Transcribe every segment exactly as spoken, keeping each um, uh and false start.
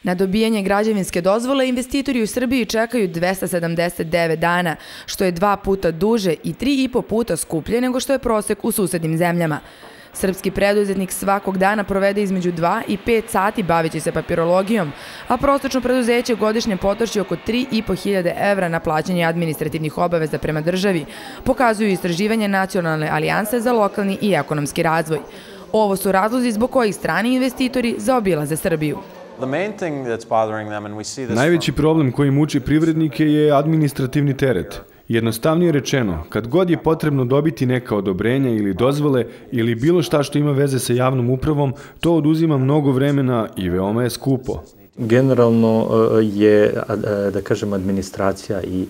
Na dobijanje građevinske dozvole investitori u Srbiji čekaju dvesta sedamdeset devet dana, što je dva puta duže i tri i po puta skuplje nego što je prosek u susednim zemljama. Srpski preduzetnik svakog dana provede između dva i pet sati baveći se papirologijom, a prosečno preduzeće godišnje potroši oko tri i po hiljade evra na plaćanje administrativnih obaveza prema državi, pokazuju istraživanje Nacionalne alijanse za lokalni i ekonomski razvoj. Ovo su razlozi zbog kojih strani investitori zaobilaze Srbiju. Najveći problem koji muči privrednike je administrativni teret. Jednostavnije rečeno, kad god je potrebno dobiti neka odobrenja ili dozvole ili bilo šta što ima veze sa javnom upravom, to oduzima mnogo vremena i veoma je skupo. Generalno je, da kažem, administracija i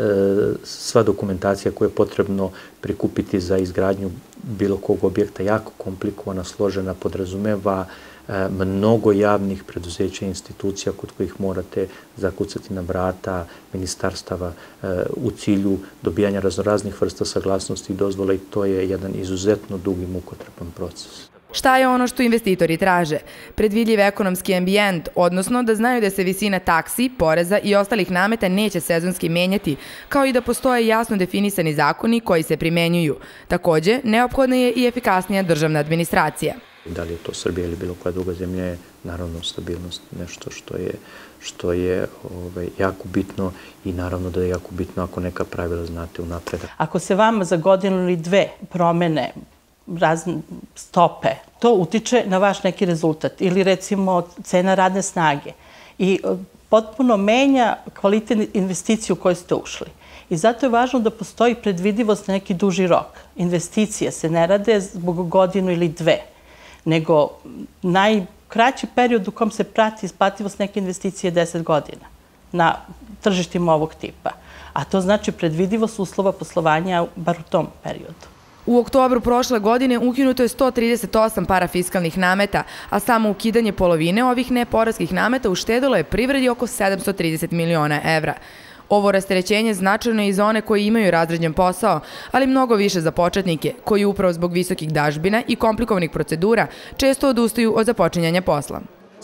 sva dokumentacija koju je potrebno prikupiti za izgradnju bilo kog objekta jako komplikovana, složena, podrazumeva mnogo javnih preduzeća i institucija kod kojih morate zakucati na vrata ministarstava u cilju dobijanja raznoraznih vrsta saglasnosti i dozvola i to je jedan izuzetno dug i mukotrpan proces. Šta je ono što investitori traže? Predvidljiv ekonomski ambijent, odnosno da znaju da se visina taksi, poreza i ostalih nameta neće sezonski menjati, kao i da postoje jasno definisani zakoni koji se primenjuju. Takođe, neophodna je i efikasnija državna administracija. Da li je to Srbija ili bilo koja druga zemlja je naravno stabilnost nešto što je, što je ovaj, jako bitno i naravno da je jako bitno ako neka pravila znate unapred. Ako se vama za godinu ili dve promene razne stope, to utiče na vaš neki rezultat ili recimo cena radne snage i potpuno menja kvalitet investicije u koju ste ušli. I zato je važno da postoji predvidivost na neki duži rok. Investicije se ne rade zbog godinu ili dve, nego najkraći period u kom se prati isplativost neke investicije je deset godina na tržištima ovog tipa. A to znači predvidivost uslova poslovanja bar u tom periodu. U oktobru prošle godine ukinuto je sto trideset osam parafiskalnih nameta, a samo ukidanje polovine ovih neporeskih nameta uštedilo je privredi oko sedamsto trideset miliona evra. Ovo rasterećenje značajno je i za one koji imaju razređen posao, ali mnogo više za početnike, koji upravo zbog visokih dažbina i komplikovanih procedura često odustaju od započinjanja posla.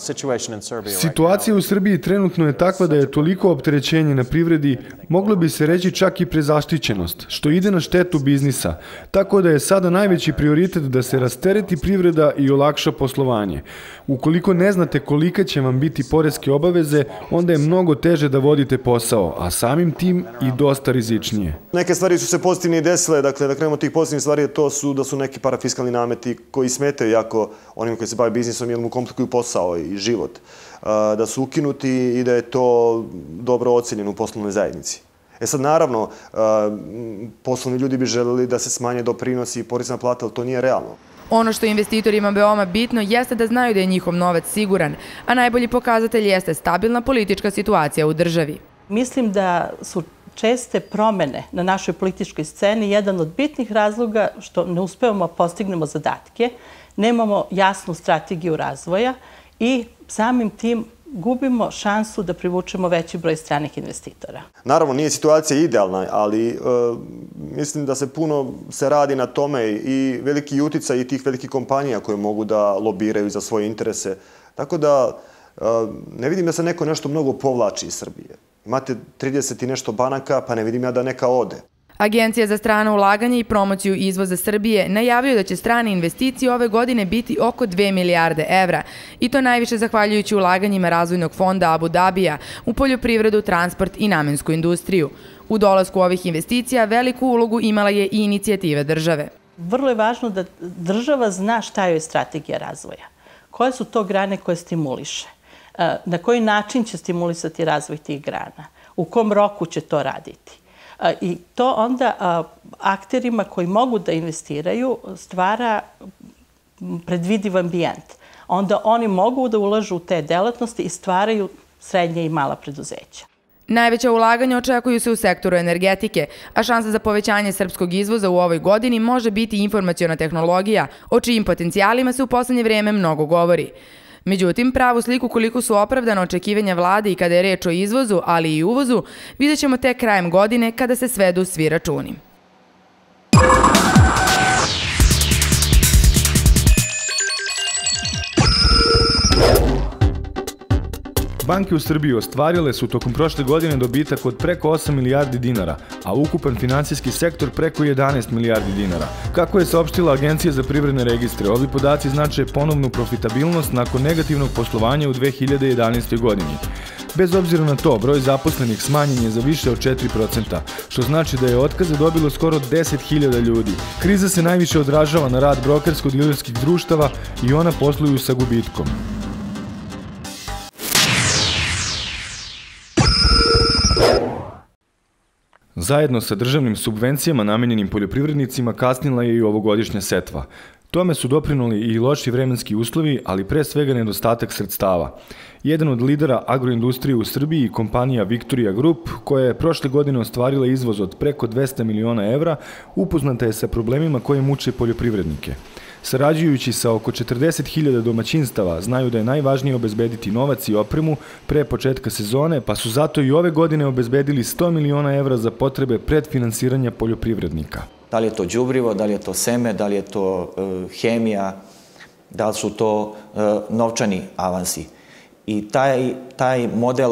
Situacija u Srbiji trenutno je takva da je toliko opterećenje na privredi, moglo bi se reći čak i prezaštićenost, što ide na štetu biznisa, tako da je sada najveći prioritet da se rastereti privreda i olakša poslovanje. Ukoliko ne znate kolika će vam biti poreske obaveze, onda je mnogo teže da vodite posao, a samim tim i dosta rizičnije. Neke stvari su se pozitivne i desile, dakle da krenemo od tih pozitivnih stvari, to su da su neki parafiskalni nameti koji smetaju jako onima koji se bave biznisom jer mu komplikuju posao i život, da su ukinuti i da je to dobro ocenjeno u poslovnoj zajednici. E sad, naravno, poslovni ljudi bi želeli da se smanje doprinosi i porezna plata, ali to nije realno. Ono što investitorima veoma bitno jeste da znaju da je njihov novac siguran, a najbolji pokazatelj jeste stabilna politička situacija u državi. Mislim da su česte promene na našoj političkoj sceni jedan od bitnih razloga što ne uspevamo postignemo zadatke, nemamo jasnu strategiju razvoja i samim tim gubimo šansu da privučemo veći broj stranih investitora. Naravno, nije situacija idealna, ali mislim da se puno se radi na tome i veliki uticaj i tih velikih kompanija koje mogu da lobiraju za svoje interese. Tako da ne vidim da se neko nešto mnogo povlači iz Srbije. Imate trideset i nešto banaka, pa ne vidim ja da neka ode. Agencija za strano ulaganje i promociju izvoza Srbije najavio da će strane investicije ove godine biti oko dve milijarde evra i to najviše zahvaljujući ulaganjima Razvojnog fonda Abu Dabija u poljoprivredu, transport i namensku industriju. U dolasku ovih investicija veliku ulogu imala je i inicijativa države. Vrlo je važno da država zna šta joj je strategija razvoja. Koje su to grane koje stimuliše? Na koji način će stimulisati razvoj tih grana? U kom roku će to raditi? I to onda akterima koji mogu da investiraju stvara predvidiv ambijent. Onda oni mogu da ulažu u te delatnosti i stvaraju srednje i mala preduzeća. Najveća ulaganja očekuju se u sektoru energetike, a šansa za povećanje srpskog izvoza u ovoj godini može biti informaciona tehnologija, o čijim potencijalima se u poslednje vreme mnogo govori. Međutim, pravu sliku koliko su opravdana očekivanja vlade i kada je reč o izvozu, ali i uvozu, vidjet ćemo tek krajem godine kada se svedu svi računi. Banke u Srbiji ostvarile su tokom prošle godine dobitak od preko osam milijardi dinara, a ukupan finansijski sektor preko jedanaest milijardi dinara. Kako je saopštila Agencija za privredne registre, ovi podaci znače ponovnu profitabilnost nakon negativnog poslovanja u dve hiljade jedanaestoj godini. Bez obzira na to, broj zaposlenih smanjen je za više od četiri procenta, što znači da je otkaze dobilo skoro deset hiljada ljudi. Kriza se najviše odražava na rad brokersko-dilerskih društava i ona posluju sa gubitkom. Zajedno sa državnim subvencijama namenjenim poljoprivrednicima kasnila je i ovogodišnja setva. Tome su doprinuli i loši vremenski uslovi, ali pre svega nedostatak sredstava. Jedan od lidera agroindustrije u Srbiji, kompanija Victoria Group, koja je prošle godine ostvarila izvoz od preko dvesta miliona evra, upoznata je sa problemima koje muče poljoprivrednike. Sarađujući sa oko četrdeset hiljada domaćinstava, znaju da je najvažnije obezbediti novac i opremu pre početka sezone, pa su zato i ove godine obezbedili sto miliona evra za potrebe predfinansiranja poljoprivrednika. Da li je to đubrivo, da li je to seme, da li je to e, hemija, da li su to e, novčani avansi. I taj, taj model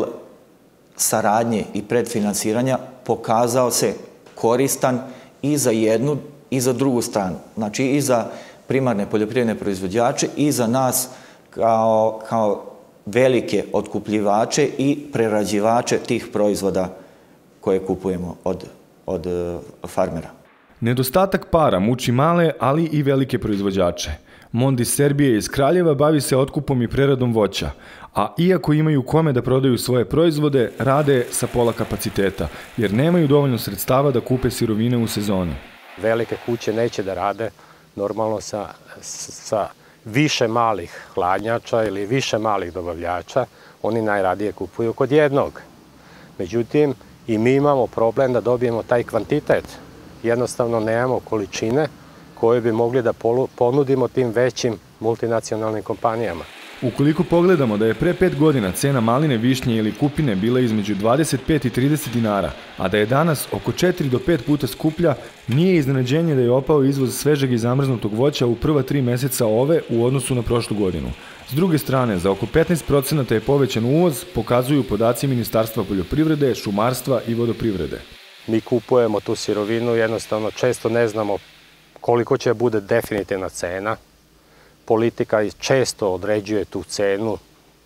saradnje i predfinansiranja pokazao se koristan i za jednu i za drugu stranu. Znači i za primarne poljoprivredne proizvođače i za nas kao, kao velike otkupljivače i prerađivače tih proizvoda koje kupujemo od, od farmera. Nedostatak para muči male, ali i velike proizvođače. Mondis Serbije iz Kraljeva bavi se otkupom i preradom voća, a iako imaju kome da prodaju svoje proizvode, rade sa pola kapaciteta, jer nemaju dovoljno sredstava da kupe sirovine u sezoni. Velike kuće neće da rade normalno sa, sa više malih hladnjača ili više malih dobavljača, oni najradije kupuju kod jednog. Međutim, i mi imamo problem da dobijemo taj kvantitet. Jednostavno nemamo količine koje bi mogli da ponudimo tim većim multinacionalnim kompanijama. Ukoliko pogledamo da je pre pet godina cena maline, višnje ili kupine bila između dvadeset pet i trideset dinara, a da je danas oko četiri do pet puta skuplja, nije iznenađenje da je opao izvoz svežeg i zamrznutog voća u prva tri meseca ove u odnosu na prošlu godinu. S druge strane, za oko petnaest procenata je povećan uvoz, pokazuju podaci Ministarstva poljoprivrede, šumarstva i vodoprivrede. Mi kupujemo tu sirovinu, jednostavno često ne znamo koliko će bude definitivna cena. Politika često određuje tu cenu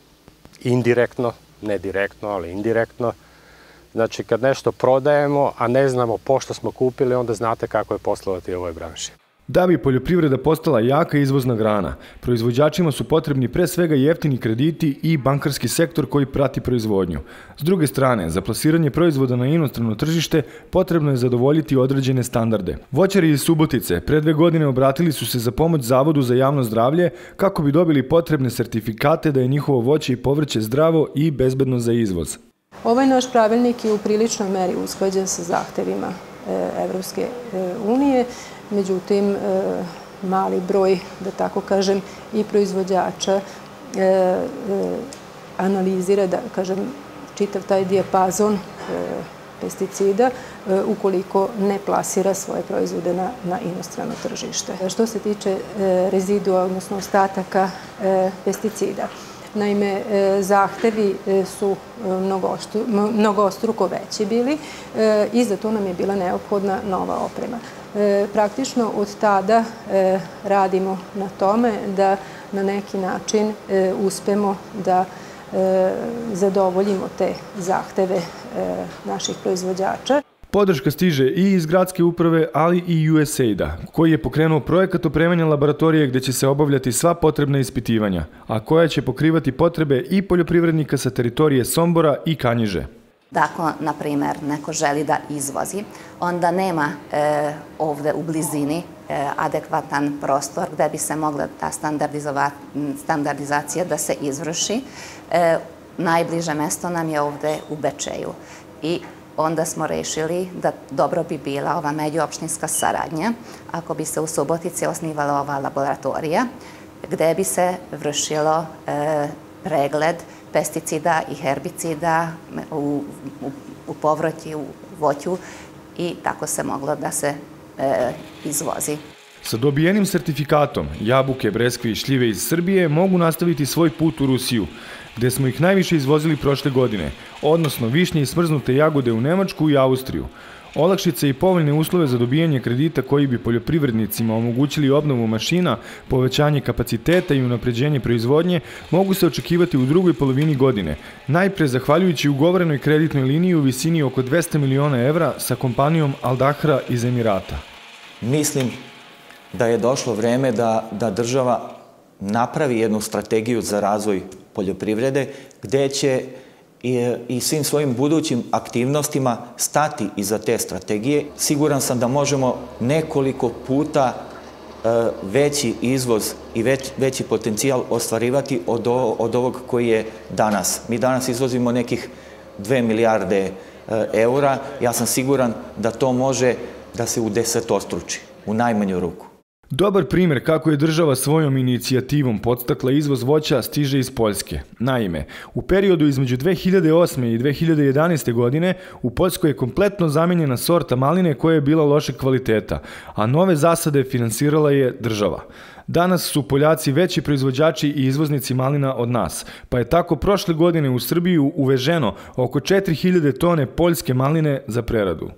indirektno, ne direktno, ali indirektno. Znači, kad nešto prodajemo, a ne znamo pošto smo kupili, onda znate kako je poslovati u ovoj branši. Da bi poljoprivreda postala jaka izvozna grana, proizvođačima su potrebni pre svega jeftini krediti i bankarski sektor koji prati proizvodnju. S druge strane, za plasiranje proizvoda na inostrano tržište potrebno je zadovoljiti određene standarde. Voćari iz Subotice pre dve godine obratili su se za pomoć Zavodu za javno zdravlje kako bi dobili potrebne sertifikate da je njihovo voće i povrće zdravo i bezbedno za izvoz. Ovaj naš pravilnik je u priličnoj meri usklađen sa zahtevima Evropske unije. Međutim, mali broj, da tako kažem, i proizvođača analizira, da kažem, čitav taj dijapazon pesticida ukoliko ne plasira svoje proizvode na, na inostrano tržište. Što se tiče rezidua, odnosno ostataka pesticida, naime, zahtevi su mnogostruko veći bili i za to nam je bila neophodna nova oprema. Praktično od tada radimo na tome da na neki način uspemo da zadovoljimo te zahteve naših proizvođača. Podrška stiže i iz gradske uprave, ali i U S A I D-a, koji je pokrenuo projekat opremanja laboratorije gde će se obavljati sva potrebna ispitivanja, a koja će pokrivati potrebe i poljoprivrednika sa teritorije Sombora i Kanjiže. Ako, na primer, neko želi da izvozi, onda nema e, ovde u blizini e, adekvatan prostor gde bi se mogla ta standardizacija da se izvrši. E, najbliže mesto nam je ovde u Bečeju. I onda smo rešili da dobro bi bila ova međuopštinska saradnja ako bi se u Subotici osnivala ova laboratorija gde bi se vršilo e, pregled pesticida i herbicida u, u, u povrći, u voću i tako se moglo da se e, izvozi. Sa dobijenim sertifikatom, jabuke, breskve i šljive iz Srbije mogu nastaviti svoj put u Rusiju, gde smo ih najviše izvozili prošle godine, odnosno višnje i smrznute jagode u Nemačku i Austriju. Olakšice i povoljne uslove za dobijanje kredita koji bi poljoprivrednicima omogućili obnovu mašina, povećanje kapaciteta i unapređenje proizvodnje mogu se očekivati u drugoj polovini godine, najpre zahvaljujući ugovorenoj kreditnoj liniji u visini oko dvesta miliona evra sa kompanijom Al Dahra iz Emirata. Mislim da je došlo vreme da, da država napravi jednu strategiju za razvoj poljoprivrede, gde će i, i svim svojim budućim aktivnostima stati iza te strategije. Siguran sam da možemo nekoliko puta e, veći izvoz i već, veći potencijal ostvarivati od, o, od ovog koji je danas. Mi danas izvozimo nekih dve milijarde e, eura. Ja sam siguran da to može da se udesetostruči, u najmanju ruku. Dobar primjer kako je država svojom inicijativom podstakla izvoz voća stiže iz Poljske. Naime, u periodu između dve hiljade osme i dve hiljade jedanaeste. godine u Poljskoj je kompletno zamenjena sorta maline koja je bila lošeg kvaliteta, a nove zasade finansirala je država. Danas su Poljaci veći proizvođači i izvoznici malina od nas, pa je tako prošle godine u Srbiju uveženo oko četiri hiljade tone poljske maline za preradu.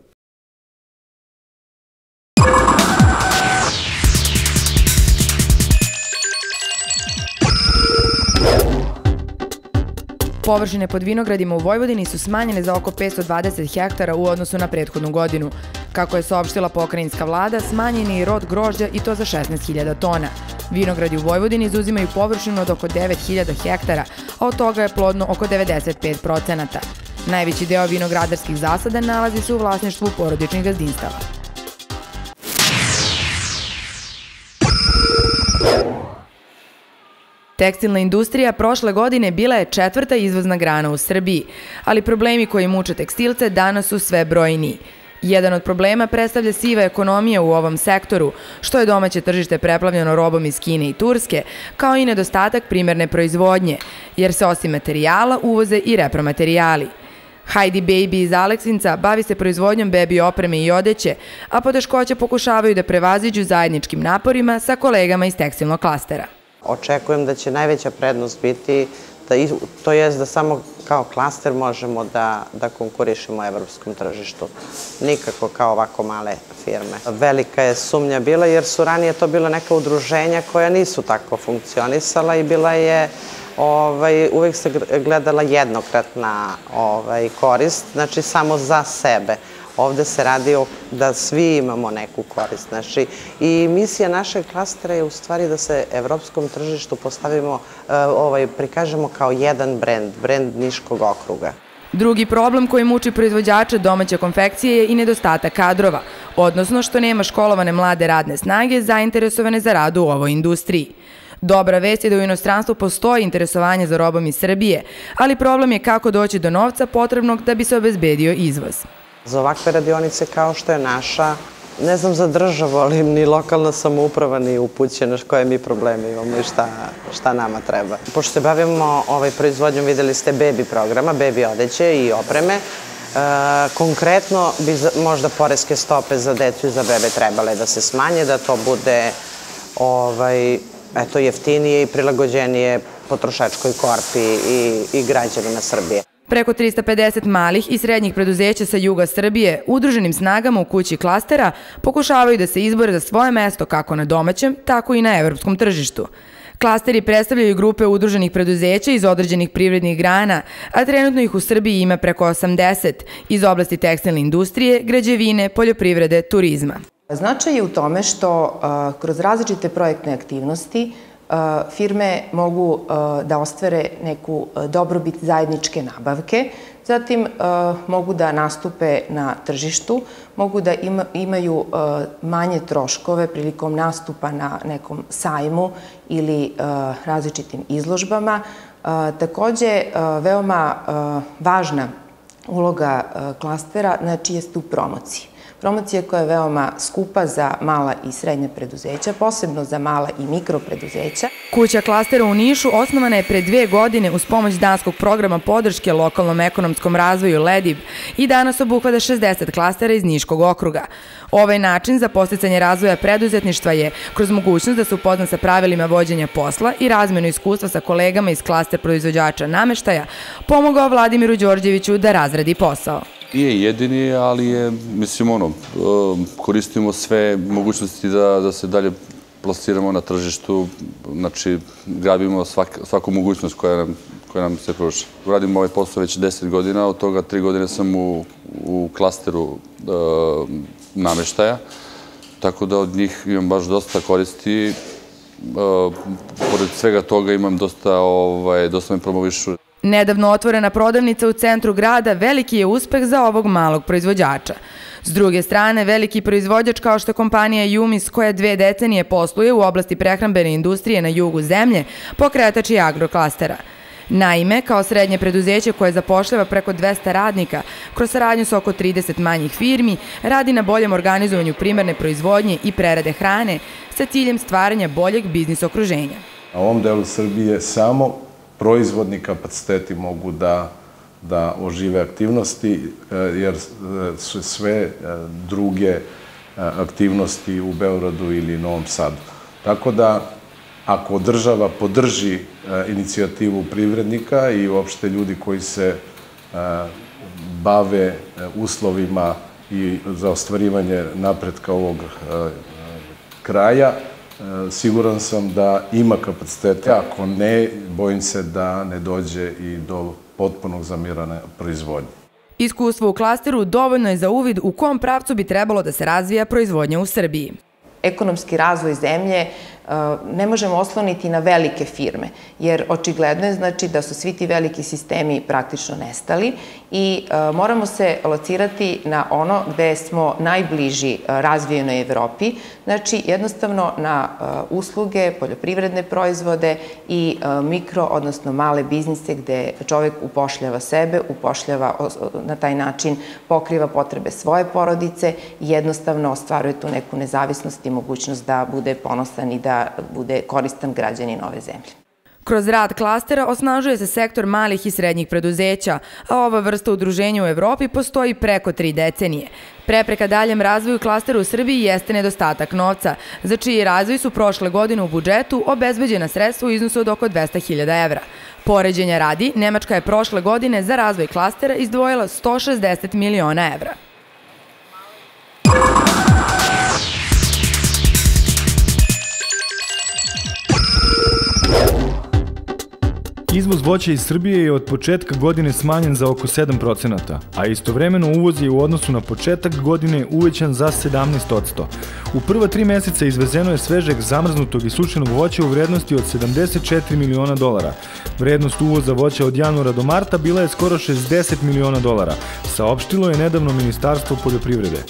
Površine pod vinogradima u Vojvodini su smanjene za oko petsto dvadeset hektara u odnosu na prethodnu godinu. Kako je saopštila pokrajinska vlada, smanjen je i rod grožđa i to za šesnaest hiljada tona. Vinogradi u Vojvodini zauzimaju površinu od oko devet hiljada hektara, a od toga je plodno oko devedeset pet procenata. Najveći deo vinogradarskih zasada nalazi se u vlasništvu porodičnih gazdinstava. Tekstilna industrija prošle godine bila je četvrta izvozna grana u Srbiji, ali problemi koji muče tekstilce danas su sve brojniji. Jedan od problema predstavlja siva ekonomija u ovom sektoru, što je domaće tržište preplavljeno robom iz Kine i Turske, kao i nedostatak primerne proizvodnje, jer se osim materijala uvoze i repromaterijali. Heidi Baby iz Aleksinca bavi se proizvodnjom bebi opreme i odeće, a poteškoće pokušavaju da prevaziđu zajedničkim naporima sa kolegama iz tekstilnog klastera. Očekujem da će najveća prednost biti, da, to jest da samo kao klaster možemo da, da konkurišemo evropskom tržištu. Nikako kao ovako male firme. Velika je sumnja bila jer su ranije to bila neka udruženja koja nisu tako funkcionisala i bila je, ovaj, uvek se gledala jednokratna ovaj, korist, znači samo za sebe. Ovde se radi da svi imamo neku korist. Znači, i misija našeg klastera je u stvari da se evropskom tržištu postavimo, ovaj, prikažemo kao jedan brend, brend Niškog okruga. Drugi problem koji muči proizvođače domaće konfekcije je i nedostatak kadrova, odnosno što nema školovane mlade radne snage zainteresovane za rad u ovoj industriji. Dobra vest je da u inostranstvu postoji interesovanje za robom iz Srbije, ali problem je kako doći do novca potrebnog da bi se obezbedio izvoz. Za ovakve radionice kao što je naša, ne znam za državu, ali ni lokalna samouprava ni upućena koje mi probleme imamo i šta, šta nama treba. Pošto se bavimo ovaj, proizvodnjom, videli ste bebi programa, bebi odeće i opreme, e, konkretno bi možda poreske stope za decu i za bebe trebale da se smanje, da to bude ovaj, eto, jeftinije i prilagođenije potrošačkoj korpi i, i građanima Srbije. Preko trista pedeset malih i srednjih preduzeća sa juga Srbije, udruženim snagama u kući klastera, pokušavaju da se izbore za svoje mesto kako na domaćem, tako i na evropskom tržištu. Klasteri predstavljaju grupe udruženih preduzeća iz određenih privrednih grana, a trenutno ih u Srbiji ima preko osamdeset iz oblasti tekstilne industrije, građevine, poljoprivrede, turizma. Značaj je u tome što kroz različite projektne aktivnosti firme mogu da ostvare neku dobrobit zajedničke nabavke, zatim mogu da nastupe na tržištu, mogu da imaju manje troškove prilikom nastupa na nekom sajmu ili različitim izložbama. Takođe, veoma važna uloga klastera, znači, jeste u promociji. Promocija koja je veoma skupa za mala i srednja preduzeća, posebno za mala i mikropreduzeća. Kuća klastera u Nišu osnovana je pre dve godine uz pomoć danskog programa podrške lokalnom ekonomskom razvoju LEDIB i danas obuhvata šezdeset klastera iz Niškog okruga. Ovaj način za podsticanje razvoja preduzetništva je, kroz mogućnost da se upozna sa pravilima vođenja posla i razmenu iskustva sa kolegama iz klaster proizvođača nameštaja, pomogao Vladimiru Đorđeviću da razradi posao. Nije jedini, ali je, mislim, ono, koristimo sve mogućnosti da se dalje plasiramo na tržištu, znači, grabimo svaku mogućnost koja nam se pruža. Radim ovaj posao već deset godina, od toga tri godine sam u klasteru nameštaja, tako da od njih imam baš dosta koristi. Pored svega toga imam dosta, dosta me promovišu. Nedavno otvorena prodavnica u centru grada veliki je uspeh za ovog malog proizvođača. S druge strane, veliki proizvođač kao što je kompanija Jumis, koja dve decenije posluje u oblasti prehrambene industrije na jugu zemlje, pokretač je agroklastera. Naime, kao srednje preduzeće koje zapošljava preko dvesta radnika, kroz saradnju sa oko trideset manjih firmi, radi na boljem organizovanju primarne proizvodnje i prerade hrane sa ciljem stvaranja boljeg biznis okruženja. Na ovom delu Srbije samo proizvodni kapaciteti mogu da ožive aktivnosti, jer su sve druge aktivnosti u Beogradu ili Novom Sadu. Tako da, ako država podrži inicijativu privrednika i uopšte ljudi koji se bave uslovima i za ostvarivanje napretka ovog kraja, siguran sam da ima kapacitete, ako ne, bojim se da ne dođe i do potpunog zamiranja proizvodnje. Iskustvo u klasteru dovoljno je za uvid u kom pravcu bi trebalo da se razvija proizvodnja u Srbiji. Ekonomski razvoj zemlje ne možemo osloniti na velike firme, jer očigledno je znači da su svi ti veliki sistemi praktično nestali i moramo se locirati na ono gde smo najbliži razvijenoj Evropi, znači jednostavno na usluge, poljoprivredne proizvode i mikro, odnosno male biznise gde čovek upošljava sebe, upošljava na taj način, pokriva potrebe svoje porodice i jednostavno ostvaruje tu neku nezavisnost i mogućnost da bude ponosan i da bude koristan građanin ove zemlje. Kroz rad klastera osnažuje se sektor malih i srednjih preduzeća, a ova vrsta udruženja u Evropi postoji preko tri decenije. Prepreka daljem razvoju klastera u Srbiji jeste nedostatak novca, za čiji razvoj su prošle godine u budžetu obezbeđena sredstva u iznosu od oko dvesta hiljada evra. Poređenja radi, Nemačka je prošle godine za razvoj klastera izdvojila sto šezdeset miliona evra. Izvoz voća iz Srbije je od početka godine smanjen za oko sedam procenata, a istovremeno uvoz je u odnosu na početak godine uvećan za sedamnaest posto. U prva tri meseca izvezeno je svežeg zamrznutog i sušenog voća u vrednosti od sedamdeset četiri miliona dolara. Vrednost uvoza voća od januara do marta bila je skoro šezdeset miliona dolara, saopštilo je nedavno Ministarstvo poljoprivrede.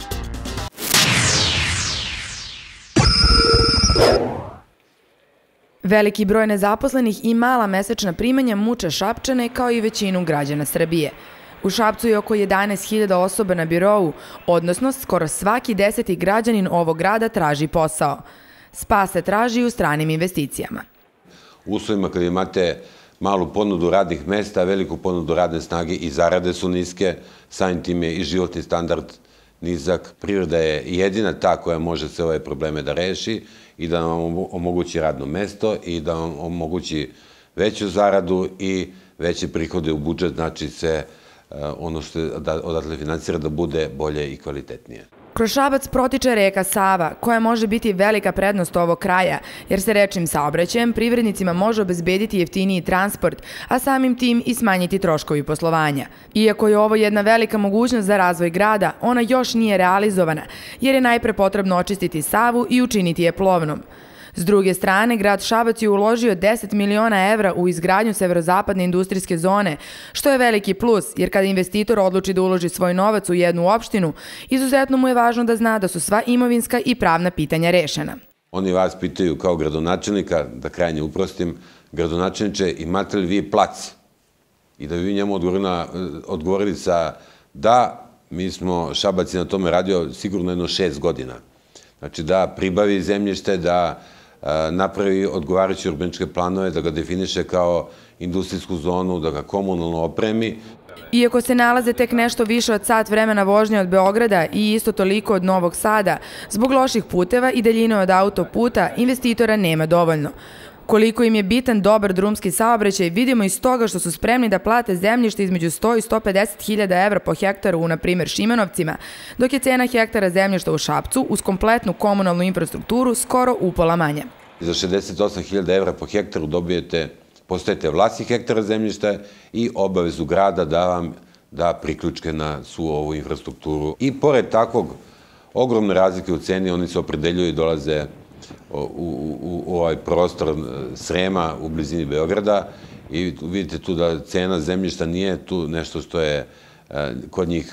Veliki broj nezaposlenih i mala mesečna primanja muče Šapčane kao i većinu građana Srbije. U Šapcu je oko jedanaest hiljada osoba na birovu, odnosno skoro svaki deseti građanin ovog grada traži posao. Spas se traži u stranim investicijama. U uslovima kad imate malu ponudu radnih mesta, veliku ponudu radne snage i zarade su niske, samim tim je i životni standard nizak. Privreda je jedina ta koja može sve ove probleme da reši i da nam omogući radno mesto i da nam omogući veću zaradu i veće prihode u budžet, znači se ono što odatle finansira da bude bolje i kvalitetnije. Kroz Šabac protiče reka Sava, koja može biti velika prednost ovog kraja, jer se rečnim saobraćajem privrednicima može obezbediti jeftiniji transport, a samim tim i smanjiti troškovi poslovanja. Iako je ovo jedna velika mogućnost za razvoj grada, ona još nije realizovana, jer je najpre potrebno očistiti Savu i učiniti je plovnom. S druge strane, grad Šabac je uložio deset miliona evra u izgradnju severozapadne industrijske zone, što je veliki plus, jer kada investitor odluči da uloži svoj novac u jednu opštinu, izuzetno mu je važno da zna da su sva imovinska i pravna pitanja rešena. Oni vas pitaju kao gradonačelnika, da krajnje uprostim, gradonačelniče, imate li vi plac? I da bi vi njemu odgovorili sa da, Mi smo, Šabac je na tome radio sigurno jedno šest godina. Znači da pribavi zemljište, da napravi odgovarajuće urbaničke planove, da ga definiše kao industrijsku zonu, da ga komunalno opremi. Iako se nalaze tek nešto više od sat vremena vožnje od Beograda i isto toliko od Novog Sada, zbog loših puteva i daljine od autoputa investitora nema dovoljno. Koliko im je bitan dobar drumski saobraćaj vidimo iz toga što su spremni da plate zemljište između sto i sto pedeset hiljada evra po hektaru u, na primjer, Šimanovcima, dok je cena hektara zemljišta u Šapcu uz kompletnu komunalnu infrastrukturu skoro upola manja. Za šezdeset osam hiljada evra po hektaru dobijete, postajete vlasnik hektara zemljišta i obavezu grada da vam da priključke na svu ovu infrastrukturu. I pored takvog ogromne razlike u ceni, oni se opredeljuju i dolaze u ovaj prostor Srema u blizini Beograda i vidite tu da cena zemljišta nije tu nešto što je kod njih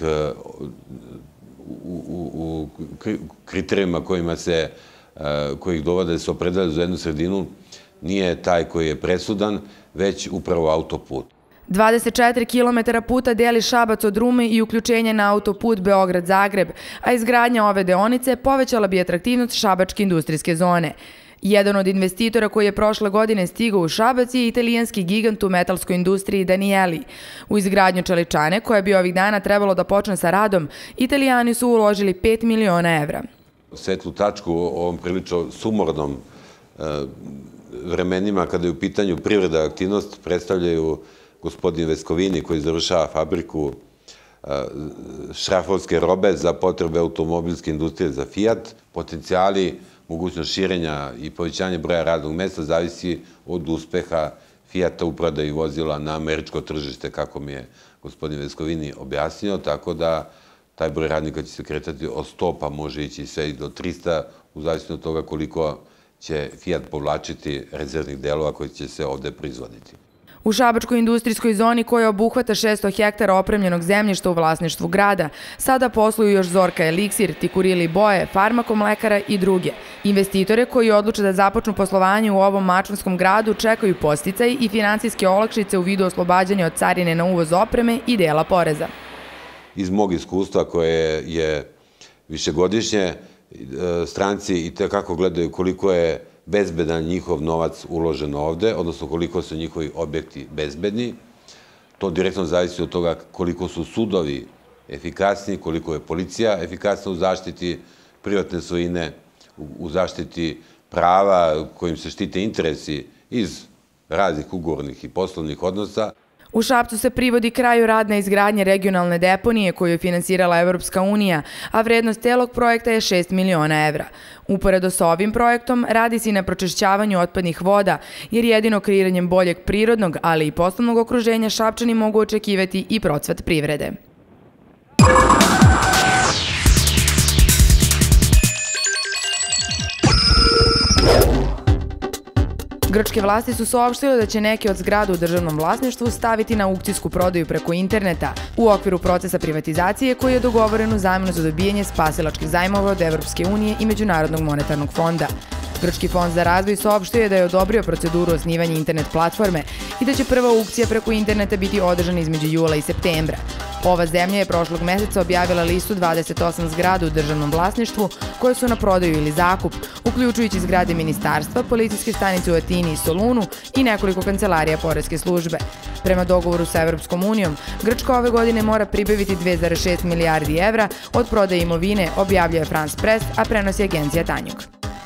u kriterijima kojima se, koji ih dovode da se opredelju za jednu sredinu, nije taj koji je presudan, već upravo autoput. dvadeset četiri kilometara puta deli Šabac od Rume i uključenje na autoput Beograd-Zagreb, a izgradnja ove deonice povećala bi atraktivnost šabačke industrijske zone. Jedan od investitora koji je prošle godine stigao u Šabac je italijanski gigant u metalskoj industriji Danieli. U izgradnju čeličane, koja bi ovih dana trebalo da počne sa radom, Italijani su uložili pet miliona evra. Svetlu tačku u ovom prilično sumornom vremenima kada je u pitanju privreda aktivnost predstavljaju gospodin Veskovini koji završava fabriku šrafovske robe za potrebe automobilske industrije za Fiat. Potencijali, mogućnost širenja i povećanja broja radnog mesta zavisi od uspeha Fiata u prodaji vozila na američko tržište, kako mi je gospodin Veskovini objasnio, tako da taj broj radnika će se kretati od sto, pa može ići sve i do trista, u zavisnosti od toga koliko će Fiat povlačiti rezervnih delova koji će se ovde proizvoditi. U šabačkoj industrijskoj zoni koja obuhvata šesto hektara opremljenog zemljišta u vlasništvu grada, sada posluju još Zorka Eliksir, Tikurili Boje, Farmako Mlekara i druge. Investitore koji odluče da započnu poslovanje u ovom mačvanskom gradu čekaju podsticaj i finansijske olakšice u vidu oslobađanja od carine na uvoz opreme i dela poreza. Iz mog iskustva koje je višegodišnje, stranci i tekako gledaju koliko je bezbedan njihov novac uložen ovde, odnosno koliko su njihovi objekti bezbedni. To direktno zavisi od toga koliko su sudovi efikasni, koliko je policija efikasna u zaštiti privatne svojine, u zaštiti prava kojim se štite interesi iz raznih ugovornih i poslovnih odnosa. U Šapcu se privodi kraju rad na izgradnje regionalne deponije koju je finansirala Evropska unija, a vrednost celog projekta je šest miliona evra. Uporedo sa ovim projektom radi se i na pročišćavanju otpadnih voda, jer jedino kreiranjem boljeg prirodnog, ali i poslovnog okruženja Šapčani mogu očekivati i procvat privrede. Grčke vlasti su saopštile da će neke od zgrada u državnom vlasništvu staviti na aukcijsku prodaju preko interneta u okviru procesa privatizacije koji je dogovoren u zamenu za dobijanje spasilačkih zajmova od Evropske unije i Međunarodnog monetarnog fonda. Grčki fond za razvoj saopštio je da je odobrio proceduru osnivanja internet platforme i da će prva aukcija preko interneta biti održana između jula i septembra. Ova zemlja je prošlog meseca objavila listu dvadeset osam zgrada u državnom vlasništvu koje su na prodaju ili zakup, uključujući zgrade ministarstva, policijske stanice u Atini i Solunu i nekoliko kancelarija poreske službe. Prema dogovoru sa Evropskom unijom, Grčka ove godine mora pribaviti dve zarez šest milijardi evra od prodaje imovine, objavljuje France Press, a prenosi agencija Tanjug.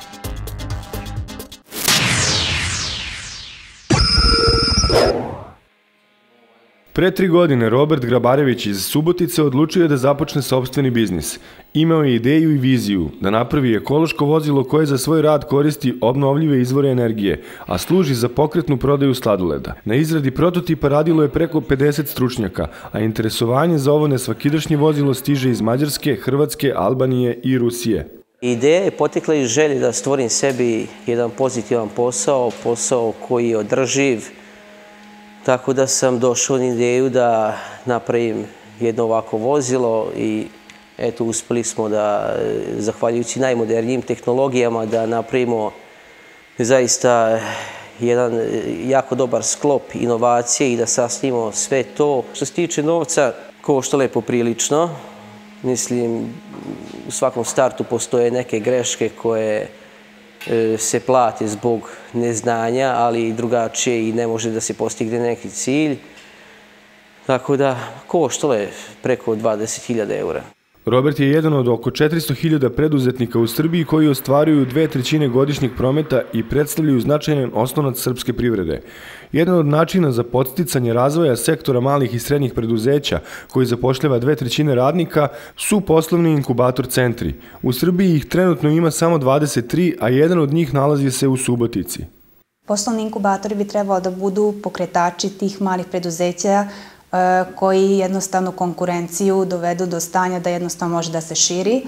Pre tri godine Robert Grabarević iz Subotice odlučio je da započne sopstveni biznis. Imao je ideju i viziju da napravi ekološko vozilo koje za svoj rad koristi obnovljive izvore energije, a služi za pokretnu prodaju sladoleda. Na izradi prototipa radilo je preko pedeset stručnjaka, a interesovanje za ovo nesvakidašnje vozilo stiže iz Mađarske, Hrvatske, Albanije i Rusije. Ideja je potekla iz želje da stvorim sebi jedan pozitivan posao, posao koji je održiv. Tako da sam došao na ideju da napravim jedno ovako vozilo i eto uspeli smo da, zahvaljujući najmodernijim tehnologijama, da napravimo zaista jedan jako dobar sklop inovacije i da sasnimo sve to. Što se tiče novca, koštalo je poprilično. Mislim, u svakom startu postoje neke greške koje se plate zbog neznanja, ali drugačije i ne može da se postigne neki cilj. Tako da, koštalo je preko dvadeset hiljada eura. Robert je jedan od oko četiristo hiljada preduzetnika u Srbiji koji ostvaruju dve trećine godišnjeg prometa i predstavljaju značajan oslonac srpske privrede. Jedan od načina za podsticanje razvoja sektora malih i srednjih preduzeća, koji zapošljava dve trećine radnika, su poslovni inkubator centri. U Srbiji ih trenutno ima samo dvadeset tri, a jedan od njih nalazi se u Subotici. Poslovni inkubatori bi trebalo da budu pokretači tih malih preduzeća koji jednostavno konkurenciju dovedu do stanja da jednostavno može da se širi.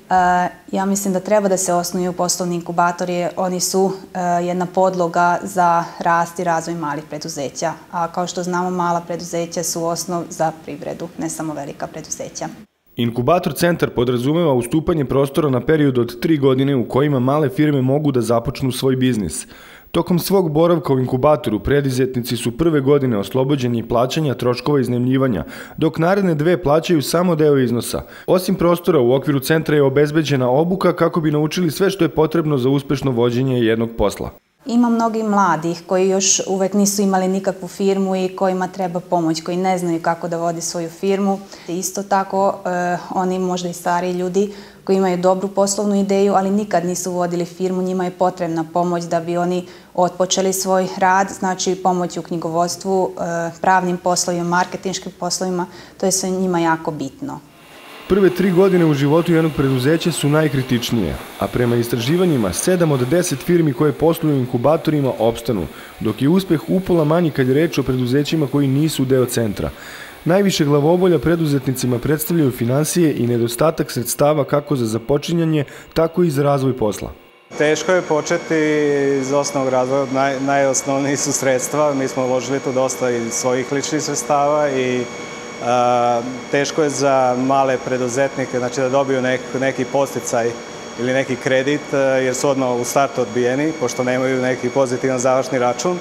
Ja mislim da treba da se osnuju poslovni inkubatori, oni su jedna podloga za rast i razvoj malih preduzeća. A kao što znamo, mala preduzeća su osnov za privredu, ne samo velika preduzeća. Inkubator centar podrazumeva ustupanje prostora na period od tri godine u kojima male firme mogu da započnu svoj biznis. Tokom svog boravka u inkubatoru preduzetnici su prve godine oslobođeni plaćanja troškova iznajmljivanja, dok naredne dve plaćaju samo deo iznosa. Osim prostora, u okviru centra je obezbeđena obuka kako bi naučili sve što je potrebno za uspešno vođenje jednog posla. Ima mnogi mladih koji još uvek nisu imali nikakvu firmu i kojima treba pomoć, koji ne znaju kako da vodi svoju firmu. Isto tako, oni možda i stariji ljudi koji imaju dobru poslovnu ideju, ali nikad nisu vodili firmu, njima je potrebna pomoć da bi oni otpočeli svoj rad, znači pomoć u knjigovodstvu, pravnim poslovima, marketinškim poslovima, to je sve njima jako bitno. Prve tri godine u životu jednog preduzeća su najkritičnije, a prema istraživanjima sedam od deset firmi koje posluju u inkubatorima opstanu, dok je uspeh upola manji kad je reč o preduzećima koji nisu deo centra. Najviše glavobolja preduzetnicima predstavljaju finansije i nedostatak sredstava kako za započinjanje, tako i za razvoj posla. Teško je početi iz osnovnog razvoja, najosnovniji su sredstva, mi smo uložili tu dosta i svojih ličnih sredstava i teško je za male preduzetnike da dobiju neki podsticaj ili neki kredit, jer su odmah u startu odbijeni, pošto nemaju neki pozitivan završni račun.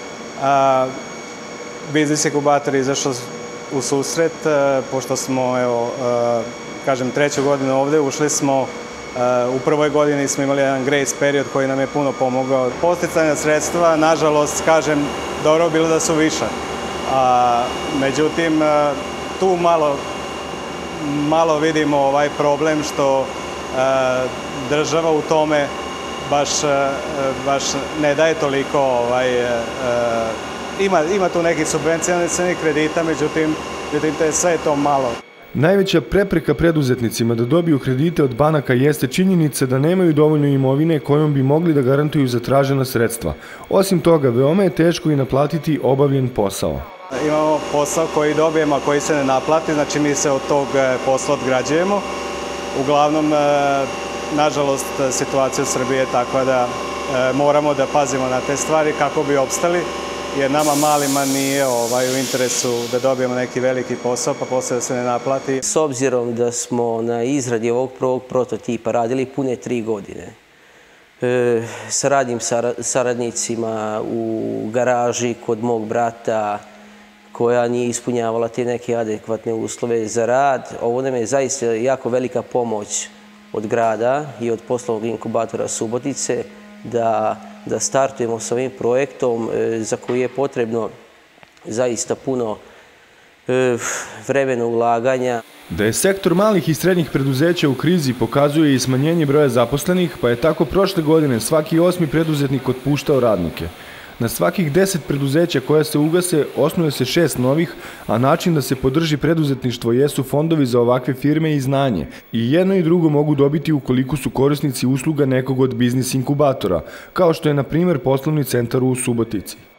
Biznis inkubator je izašao u susret, pošto smo, evo, kažem, treću godinu ovde, ušli smo, u prvoj godini smo imali jedan grace period koji nam je puno pomogao. Podsticajna sredstva, nažalost, kažem, dobro je bilo da su više. Međutim, tu malo vidimo ovaj problem što država u tome baš ne daje toliko, ima tu nekih subvencionalnih kredita, međutim, sve je to malo. Najveća prepreka preduzetnicima da dobiju kredite od banaka jeste činjenica da nemaju dovoljno imovine kojom bi mogli da garantuju zatražena sredstva. Osim toga, veoma je teško i naplatiti obavljen posao. Imamo posao koji dobijemo, a koji se ne naplati, znači mi se od tog posla odgrađujemo. Uglavnom, nažalost, situacija u Srbiji je takva da moramo da pazimo na te stvari kako bi opstali, jer nama malima nije u interesu da dobijemo neki veliki posao, pa posle da se ne naplati. S obzirom da smo na izradi ovog prvog prototipa radili pune tri godine, sa radnim saradnicima u garaži kod mog brata, koja nije ispunjavala te neke adekvatne uslove za rad. Ovo nam je zaista jako velika pomoć od grada i od poslovnog inkubatora Subotice da startujemo s ovim projektom za koji je potrebno zaista puno vremena ulaganja. Da je sektor malih i srednjih preduzeća u krizi pokazuje i smanjenje broja zaposlenih, pa je tako prošle godine svaki osmi preduzetnik otpuštao radnike. Na svakih deset preduzeća koja se ugase, osnuje se šest novih, a način da se podrži preduzetništvo jesu fondovi za ovakve firme i znanje. I jedno i drugo mogu dobiti ukoliko su korisnici usluga nekog od biznis inkubatora, kao što je na primjer poslovni centar u Subotici.